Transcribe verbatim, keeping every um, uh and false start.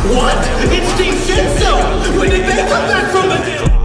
What? It's Team Shinsou! When did they come back from the deal?